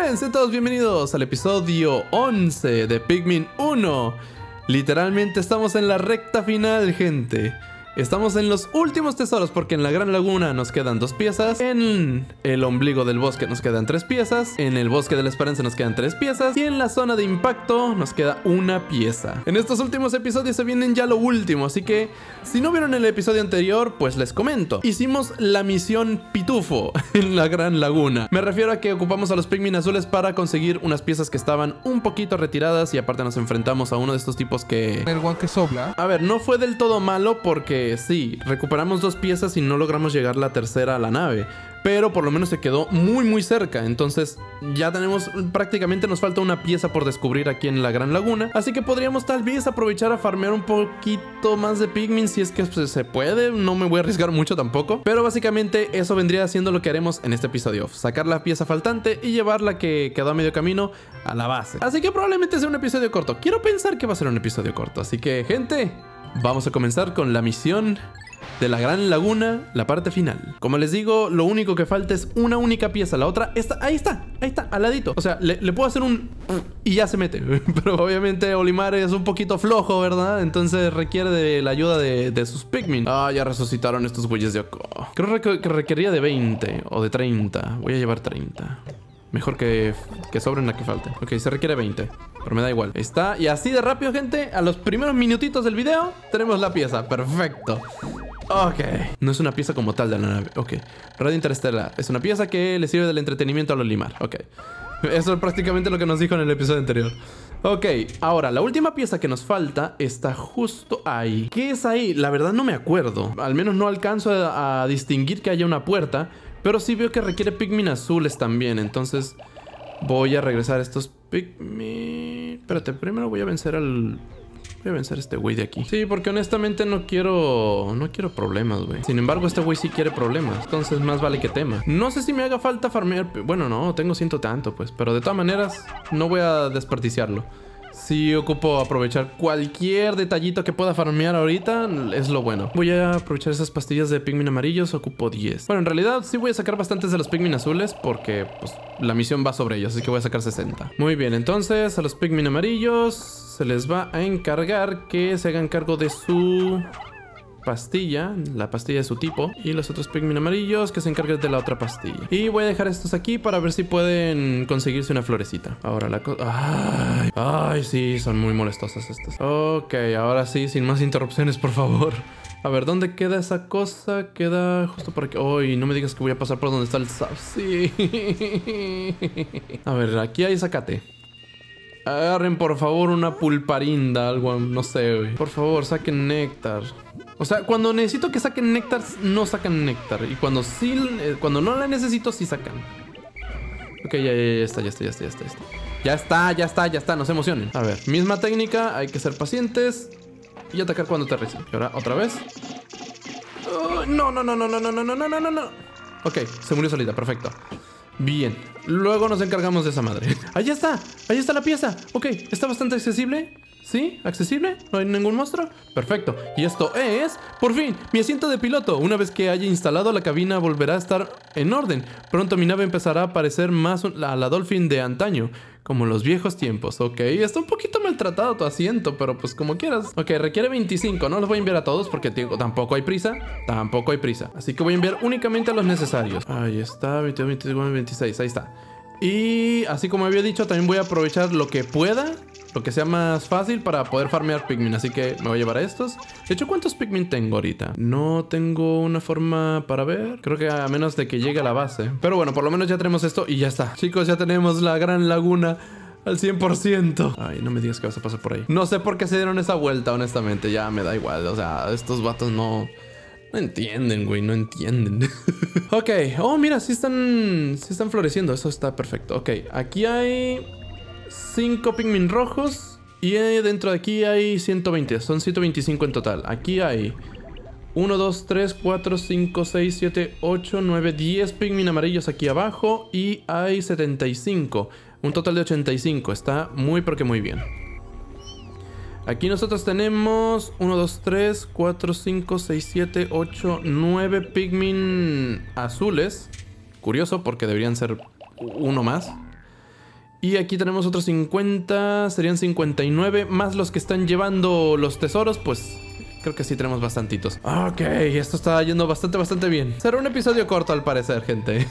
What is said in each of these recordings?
bien? Sean todos bienvenidos al episodio 11 de Pikmin 1. Literalmente estamos en la recta final, gente. Estamos en los últimos tesoros porque en la Gran Laguna nos quedan 2 piezas. En el ombligo del bosque nos quedan 3 piezas. En el bosque de la esperanza nos quedan 3 piezas. Y en la zona de impacto nos queda 1 pieza. En estos últimos episodios se vienen ya lo último, así que si no vieron el episodio anterior, pues les comento. Hicimos la misión Pitufo en la Gran Laguna. Me refiero a que ocupamos a los Pikmin azules para conseguir unas piezas que estaban un poquito retiradas. Y aparte nos enfrentamos a uno de estos tipos que... El one que sopla. A ver, no fue del todo malo porque sí, recuperamos 2 piezas y no logramos llegar la tercera a la nave, pero por lo menos se quedó muy cerca. Entonces ya tenemos, prácticamente nos falta una pieza por descubrir aquí en la Gran Laguna, así que podríamos tal vez aprovechar a farmear un poquito más de Pikmin si es que pues, se puede. No me voy a arriesgar mucho tampoco, pero básicamente eso vendría siendo lo que haremos en este episodio: sacar la pieza faltante y llevar la que quedó a medio camino a la base. Así que probablemente sea un episodio corto. Quiero pensar que va a ser un episodio corto, así que gente, vamos a comenzar con la misión de la Gran Laguna, la parte final. Como les digo, lo único que falta es una única pieza. La otra está, ahí está, al ladito. O sea, le puedo hacer un... y ya se mete. Pero obviamente Olimar es un poquito flojo, ¿verdad? Entonces requiere de la ayuda de sus Pikmin. Ah, ya resucitaron estos güeyes de Oko. Creo que requería de 20 o de 30. Voy a llevar 30. Mejor que sobren la que falte. Ok, se requiere 20, pero me da igual. Ahí está. Y así de rápido, gente, a los primeros minutitos del video tenemos la pieza. Perfecto. Ok. No es una pieza como tal de la nave. Ok. Radio interestelar. Es una pieza que le sirve del entretenimiento al Olimar. Ok. Eso es prácticamente lo que nos dijo en el episodio anterior. Ok. Ahora, la última pieza que nos falta está justo ahí. ¿Qué es ahí? La verdad no me acuerdo. Al menos no alcanzo a distinguir que haya una puerta. Pero sí veo que requiere Pikmin azules también. Entonces voy a regresar a estos Pikmin. Espérate, primero voy a vencer al... Voy a vencer a este güey de aquí. Sí, porque honestamente no quiero problemas, güey. Sin embargo, este güey sí quiere problemas. Entonces más vale que tema. No sé si me haga falta farmear... Bueno, no, tengo 100 tanto, pues. Pero de todas maneras, no voy a desperdiciarlo. Si ocupo aprovechar cualquier detallito que pueda farmear ahorita, es lo bueno. Voy a aprovechar esas pastillas de Pikmin amarillos, ocupo 10. Bueno, en realidad sí voy a sacar bastantes de los Pikmin azules porque pues la misión va sobre ellos, así que voy a sacar 60. Muy bien, entonces a los Pikmin amarillos se les va a encargar que se hagan cargo de su... pastilla, la pastilla de su tipo, y los otros Pikmin amarillos que se encarguen de la otra pastilla. Y voy a dejar estos aquí para ver si pueden conseguirse una florecita. Ahora la cosa... Ay, sí, son muy molestosas estas. Ok, ahora sí, sin más interrupciones, por favor. A ver, ¿dónde queda esa cosa? Queda justo por aquí. Ay, no me digas que voy a pasar por donde está el sap. Sí. A ver, aquí hay zacate. Agarren por favor una pulparinda, algo, no sé, güey. Por favor, saquen néctar. O sea, cuando necesito que saquen néctar, no sacan néctar. Y cuando sí, cuando no la necesito, sí sacan. Ok, ya está. Ya está, no se emocionen. A ver, misma técnica, hay que ser pacientes y atacar cuando aterrice. Y ahora, otra vez. No. Ok, se murió solita, perfecto. Bien, luego nos encargamos de esa madre. Ahí está la pieza. Ok, está bastante accesible. ¿Sí? ¿Accesible? ¿No hay ningún monstruo? Perfecto. Y esto es, por fin, mi asiento de piloto. Una vez que haya instalado la cabina volverá a estar en orden. Pronto mi nave empezará a parecer más a la Dolphin de antaño, como en los viejos tiempos. Ok, está un poquito maltratado tu asiento, pero pues como quieras. Ok, requiere 25. No los voy a enviar a todos porque tampoco hay prisa. Así que voy a enviar únicamente a los necesarios. Ahí está, 22, 21, 26. Ahí está. Y así como había dicho, también voy a aprovechar lo que pueda, lo que sea más fácil para poder farmear Pikmin. Así que me voy a llevar a estos. De hecho, ¿cuántos Pikmin tengo ahorita? No tengo una forma para ver. Creo que a menos de que llegue a la base. Pero bueno, por lo menos ya tenemos esto y ya está. Chicos, ya tenemos la Gran Laguna al 100%. Ay, no me digas que vas a pasar por ahí. No sé por qué se dieron esa vuelta, honestamente. Ya me da igual. O sea, estos vatos no entienden, güey, no entienden. Ok, oh, mira, sí están floreciendo. Eso está perfecto. Ok, aquí hay 5 Pikmin rojos y dentro de aquí hay 120. Son 125 en total. Aquí hay 1, 2, 3, 4, 5, 6, 7, 8, 9, 10 Pikmin amarillos aquí abajo y hay 75. Un total de 85. Está muy porque muy bien. Aquí nosotros tenemos 1, 2, 3, 4, 5, 6, 7, 8, 9 Pikmin azules. Curioso porque deberían ser uno más. Y aquí tenemos otros 50, serían 59, más los que están llevando los tesoros, pues creo que sí tenemos bastantitos. Ok, esto está yendo bastante bien. Será un episodio corto al parecer, gente.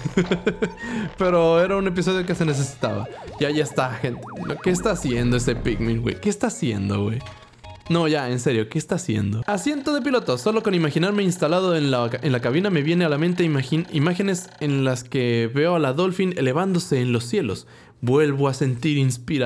Pero era un episodio que se necesitaba. Ya está, gente. ¿Qué está haciendo ese Pikmin, güey? ¿Qué está haciendo, güey? No, ya, en serio, ¿qué está haciendo? Asiento de piloto. Solo con imaginarme instalado en la cabina me viene a la mente imágenes en las que veo a la Dolphin elevándose en los cielos. Vuelvo a sentirme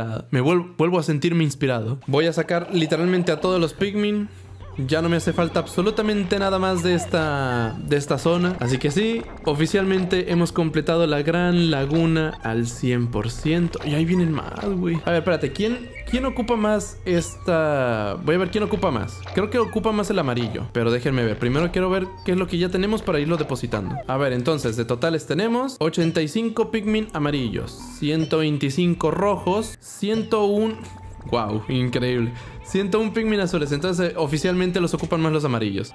inspirado. Voy a sacar literalmente a todos los Pikmin. Ya no me hace falta absolutamente nada más de esta zona. Así que sí, oficialmente hemos completado la gran laguna al 100%. Y ahí vienen más, güey. A ver, espérate, ¿quién ocupa más esta...? Voy a ver quién ocupa más. Creo que ocupa más el amarillo. Pero déjenme ver. Primero quiero ver qué es lo que ya tenemos para irlo depositando. A ver, entonces, de totales tenemos 85 Pikmin amarillos, 125 rojos, 101... Wow, increíble. 101 Pikmin azules. Entonces oficialmente los ocupan más los amarillos.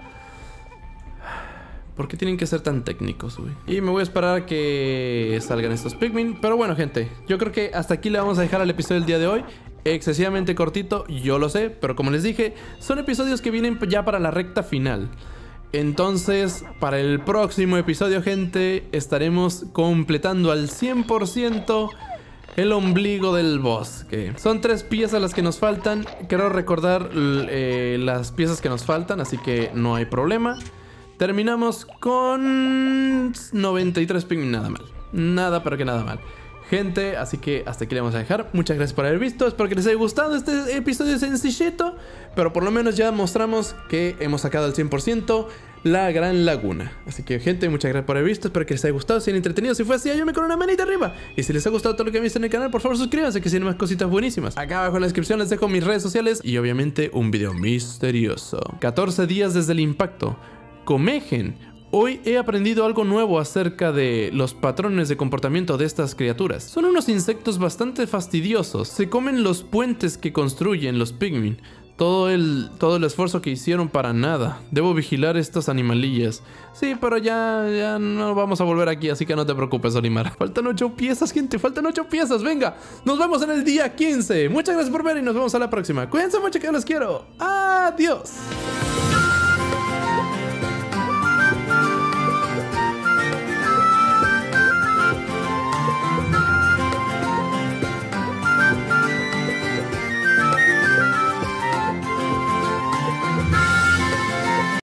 ¿Por qué tienen que ser tan técnicos, güey? Y me voy a esperar a que salgan estos Pikmin. Pero bueno, gente, yo creo que hasta aquí le vamos a dejar al episodio del día de hoy. Excesivamente cortito, yo lo sé. Pero como les dije, son episodios que vienen ya para la recta final. Entonces, para el próximo episodio, gente, estaremos completando al 100% el ombligo del bosque. Son 3 piezas las que nos faltan. Quiero recordar las piezas que nos faltan, así que no hay problema. Terminamos con 93 Pikmin, nada mal. Nada, pero que nada mal. Gente, así que hasta aquí le vamos a dejar. Muchas gracias por haber visto. Espero que les haya gustado este episodio sencillito, pero por lo menos ya mostramos que hemos sacado al 100% la gran laguna. Así que, gente, muchas gracias por haber visto. Espero que les haya gustado, se hayan entretenido. Si fue así, ayúdenme con una manita arriba. Y si les ha gustado todo lo que han visto en el canal, por favor suscríbanse, que tienen más cositas buenísimas. Acá abajo en la descripción les dejo mis redes sociales y obviamente un video misterioso. 14 días desde el impacto. Comegen. Hoy he aprendido algo nuevo acerca de los patrones de comportamiento de estas criaturas. Son unos insectos bastante fastidiosos. Se comen los puentes que construyen los Pikmin. Todo el esfuerzo que hicieron para nada. Debo vigilar estas animalillas. Sí, pero ya no vamos a volver aquí, así que no te preocupes, Olimar. Faltan 8 piezas, gente. Faltan 8 piezas. Venga, nos vemos en el día 15. Muchas gracias por ver y nos vemos a la próxima. Cuídense mucho, que los quiero. Adiós.